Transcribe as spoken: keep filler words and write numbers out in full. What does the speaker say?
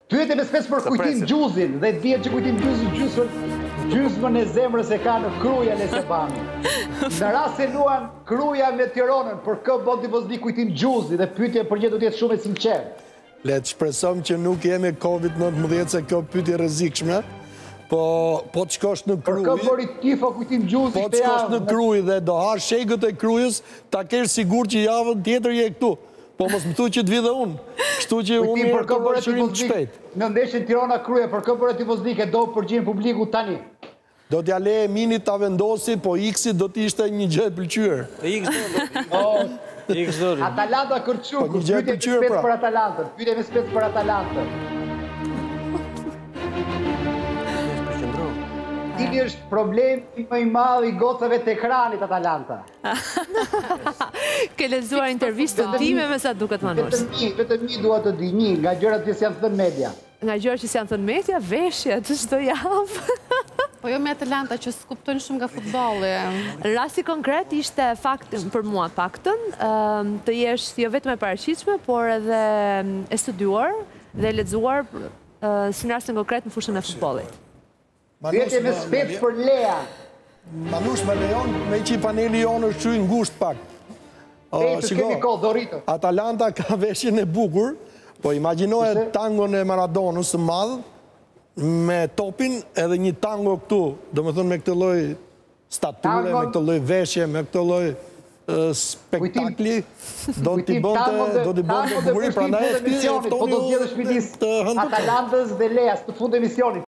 Pyetje me spes për kujtim gjuzin, dhe dhjetë që kujtim gjuzin gjusën, gjysmën e zemrës e ka në Kruja Lesebani. Në rast se luan Kruja me Tiranën, për kë bën tifozli kujtim gjuzi dhe pyetje për gjë do të jetë shumë e sinqertë. Le të shpresom që nuk jemi Covid nëntëmbëdhjetë se kjo pyetje rrezikshme. Po po të shkosh në Krujë. Për kë bëri tifo kujtim gjuzi Po të shkosh në Krujë dhe do hash shegët e Krujës, ta kesh sigur që javën tjetër je këtu. Po mos më thuaj që të vi dhe unë. Kështu që unë për kë bëre shërim të shpejt. Në ndeshjen Tirana Krujë, për kë bëre tifozli ke do përgjigjen publiku tani. Do t'ja le Minit ta vendosi, po X-i do t'ishte një gjë e pëlqyer. X do. Atalanta Kërçuk, pyetje me spec për Atalantën, pyetje me spec për Atalantën. Cili është problemi më i madh i gocave të ekranit Atalanta? Ke lexuar intervistën time me sa duket Manush. Vetëm një, vetëm një dua të di, një nga gjërat që janë thënë media. Nga gjërat që janë thënë media, veshja të çdo javë. Po jo me Atalanta që s'kuptojnë shumë nga futbolli. Rasti konkret ishte fakt për mua paktën, të jesh jo vetëm e paraqitshme, por edhe e studiuar dhe e lexuar si në rastin konkret në fushën e futbollit. Pyetje me spec për Lea. Manush me lejon, me që paneli jonë është shumë ngusht pak. Atalanta ka veshjen e bukur, po imagjinoje tangon e Maradonës së madh me topin edhe një tango këtu, do më thënë me këtë lloj stature, me këtë lloj veshje, me këtë lloj spektakli, do t'i bënte do t'i bënte bukurie, prandaj po do të zgjedhësh midis Atalantës dhe Leas në fund të emisionit.